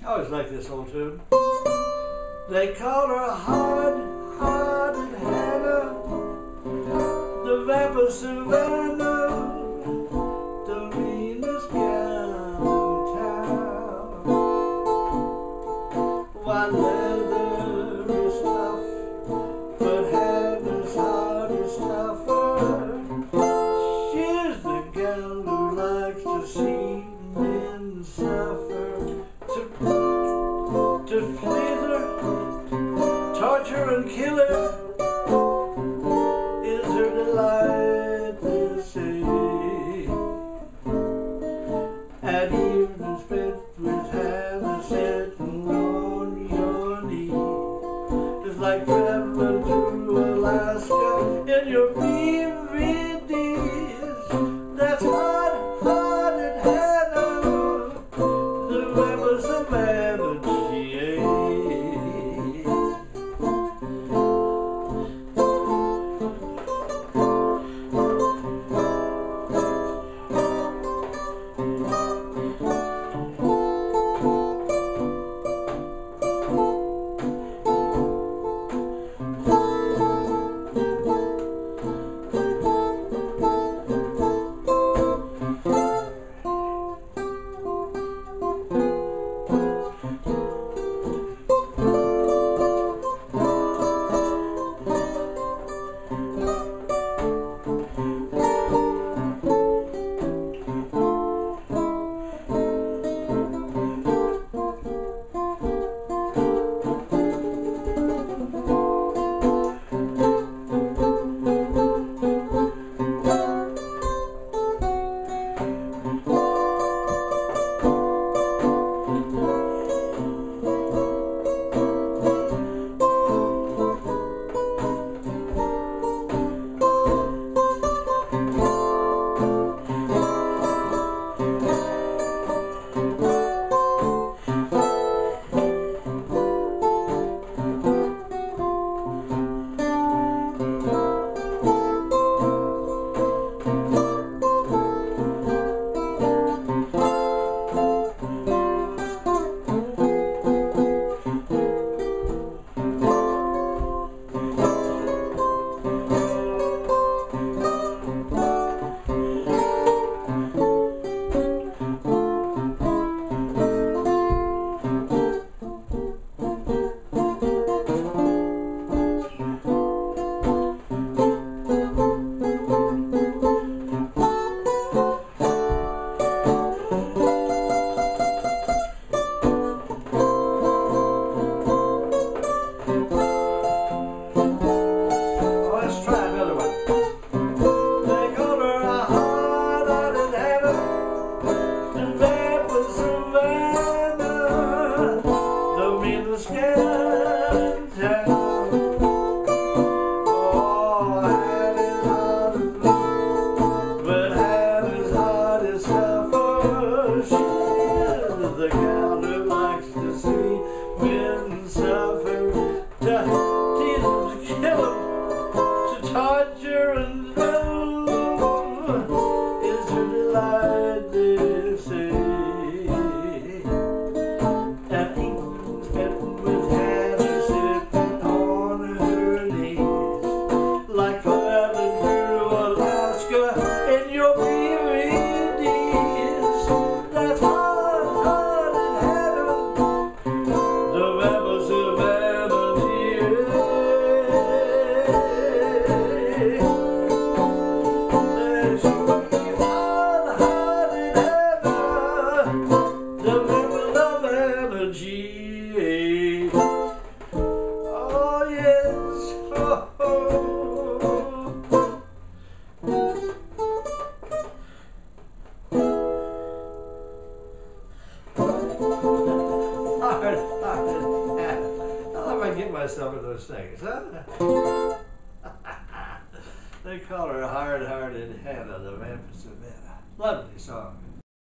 I always like this old tune. They call her hard-hearted Hannah, the vamp of Savannah, the meanest gal in town. While leather is tough, but Hannah's heart is tougher. She's the gal who likes to see men suffer. To please her, torture and kill her is her delight, they say. At evening spent with Hannah sitting on your knee, it's like traveling through Alaska in your BVDs. That's hard-hearted Hannah, the rebel Savannah. Myself in those things, huh? They call her hard-hearted Hannah, the vamp of Savannah. Lovely song.